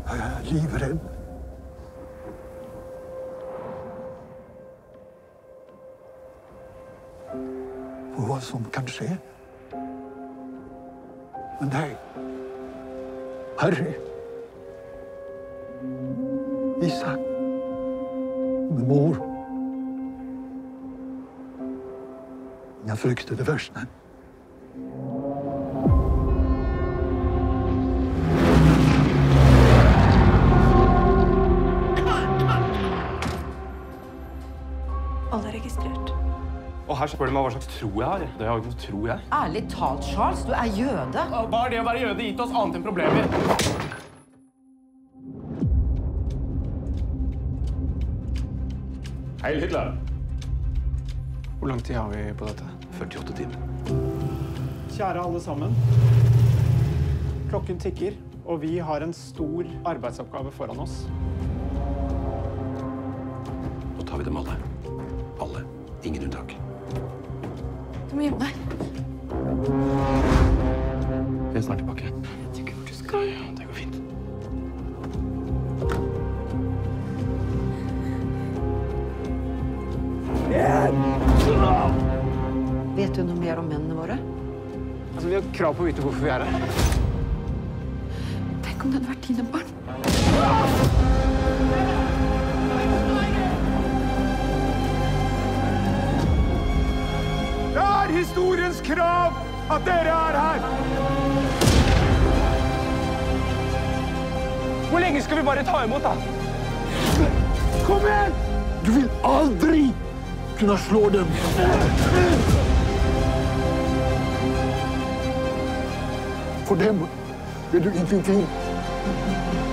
Jeg er livredd. For hva som kan skje. Men nei, Harry, Isak, med mor. Jeg frykter det verste. Alle er registrert. Og her spør de meg hva slags tro jeg har. Det har jo ikke noe tro, jeg. Ærlig talt, Charles, du er jøde. Hva er det å være jøde gitt oss annet enn problemer? Heil Hitler. Hvor lang tid har vi på dette? 48 timer. Kjære alle sammen. Klokken tikker, og vi har en stor arbeidsoppgave foran oss. Nå tar vi dem alle. Alle. Ingen unntak. Du må gjemme deg. Vi er snart tilbake. Jeg vet ikke hvor du skal. Ja, det går fint. Vet du noe mer om mennene våre? Altså, vi har krav på å vite hvorfor vi er her. Tenk om det hadde vært dine barn. Det er historiens krav at dere er her! Hvor lenge skal vi bare ta imot, da? Kom igjen! Du vil aldri kunne slå dem. For dem er du ingenting.